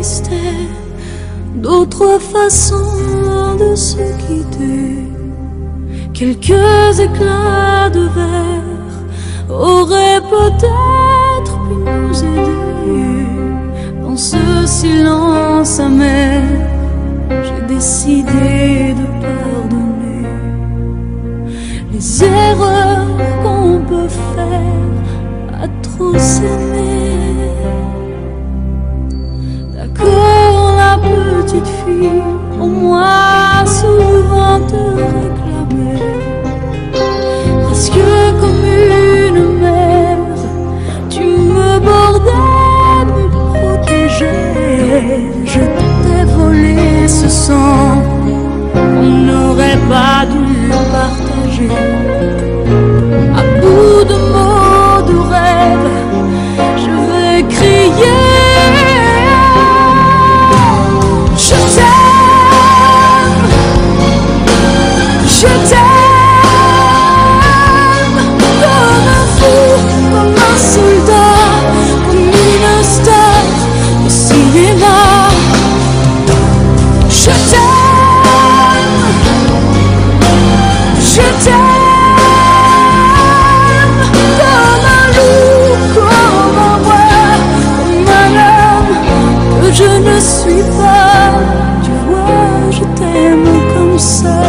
existait d'autres façons de se quitter. Quelques éclats de verre auraient peut-être pu nous aider. Dans ce silence amer, j'ai décidé de pardonner les erreurs qu'on peut faire à trop s'aimer. D'accord, la petite fille, pour moi souvent te réclamait, presque comme une mère, tu me bordais, me protégeais. Je t'ai volé ce sang qu'on n'aurait pas dû partager. À bout de mots, de rêves, je vais crier. Je t'aime, je t'aime, comme un fou, comme un soldat, comme une star au cinéma. Je t'aime, je t'aime, comme un loup, comme un roi, comme un homme que je ne suis pas. Tu vois, je t'aime comme ça.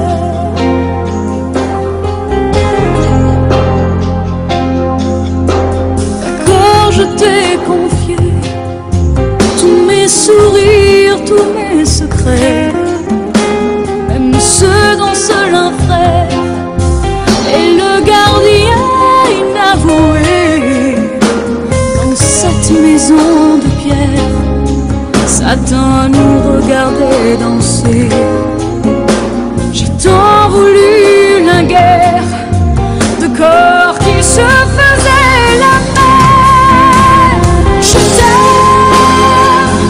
D'accord, je t'ai confié tous mes sourires, tous mes secrets, même ceux dont seul un frère est le gardien inavoué. Dans cette maison de pierre, Satan nous regardait danser. J'ai tant voulu la guerre de corps qui se faisaient la paix. Je t'aime,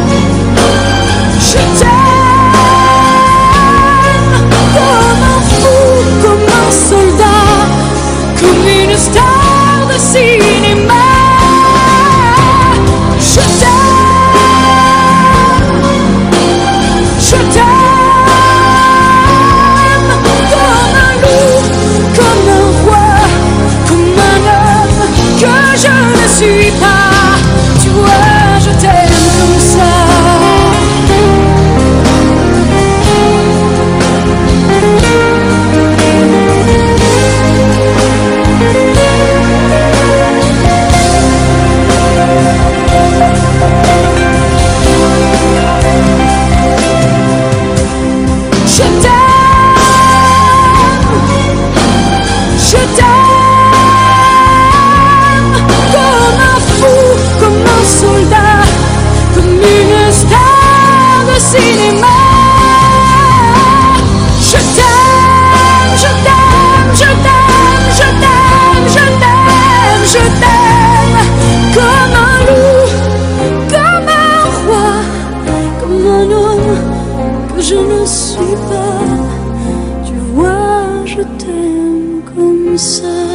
je t'aime, comme un fou, comme un soldat, comme une star de cinéma. Je t'aime, je t'aime, comme un loup, comme un roi, comme un homme que je ne suis pas. Tu vois, je t'aime comme ça. Je t'aime, je t'aime, comme un fou, comme un soldat, comme une star de cinéma. Je t'aime, je t'aime, je t'aime, je t'aime, je t'aime, je t'aime, comme un loup, comme un roi, comme un homme que je ne suis pas. Tu vois, je t'aime comme ça.